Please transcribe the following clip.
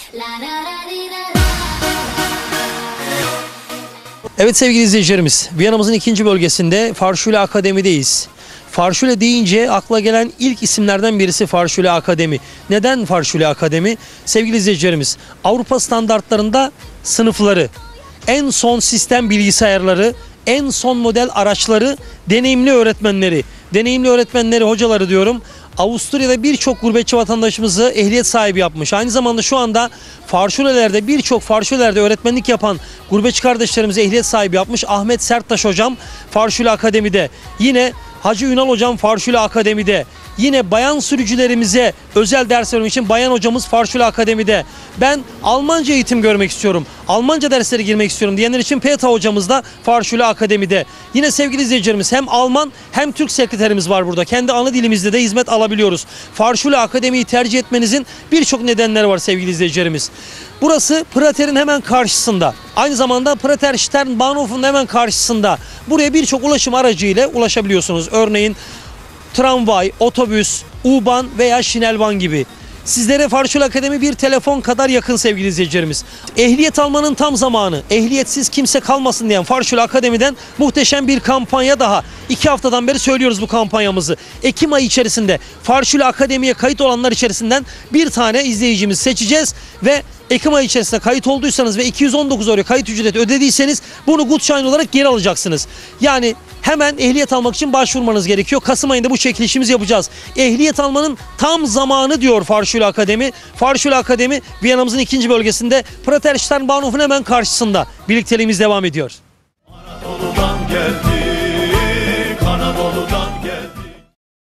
Evet sevgili izleyicilerimiz, Viyana'mızın ikinci bölgesinde Farşule Akademi'deyiz. Farşule deyince akla gelen ilk isimlerden birisi Farşule Akademi. Neden Farşule Akademi? Sevgili izleyicilerimiz, Avrupa standartlarında sınıfları, en son sistem bilgisayarları, en son model araçları, deneyimli öğretmenleri, hocaları diyorum. Avusturya'da birçok gurbetçi vatandaşımızı ehliyet sahibi yapmış. Aynı zamanda şu anda birçok Farşulelerde öğretmenlik yapan gurbetçi kardeşlerimize ehliyet sahibi yapmış. Ahmet Serttaş hocam Farşule Akademi'de. Yine Hacı Ünal hocam Farşule Akademi'de. Yine bayan sürücülerimize özel ders vermek için bayan hocamız Farşule Akademi'de. Ben Almanca eğitim görmek istiyorum, Almanca derslere girmek istiyorum diyenler için PETA hocamız da Farşule Akademi'de. Yine sevgili izleyicilerimiz, hem Alman hem Türk sekreterimiz var burada. Kendi ana dilimizde de hizmet alabiliyoruz. Farşule Akademi'yi tercih etmenizin birçok nedenleri var sevgili izleyicilerimiz. Burası Prater'in hemen karşısında. Aynı zamanda Prater Sternbahnhof'un hemen karşısında. Buraya birçok ulaşım aracı ile ulaşabiliyorsunuz. Örneğin tramvay, otobüs, U-Bahn veya Schnellbahn gibi. Sizlere Farşule Akademi bir telefon kadar yakın sevgili izleyicilerimiz. Ehliyet almanın tam zamanı, ehliyetsiz kimse kalmasın diyen Farşule Akademi'den muhteşem bir kampanya daha. 2 haftadan beri söylüyoruz bu kampanyamızı. Ekim ayı içerisinde Farşule Akademi'ye kayıt olanlar içerisinden bir tane izleyicimizi seçeceğiz ve Ekim ayı içerisinde kayıt olduysanız ve 219 euro kayıt ücreti ödediyseniz bunu Gutschein olarak geri alacaksınız. Yani hemen ehliyet almak için başvurmanız gerekiyor. Kasım ayında bu çekilişimizi yapacağız. Ehliyet almanın tam zamanı diyor Farşule Akademi. Farşule Akademi Viyana'mızın ikinci bölgesinde Prater Sternbahnhof'un hemen karşısında. Birlikteliğimiz devam ediyor.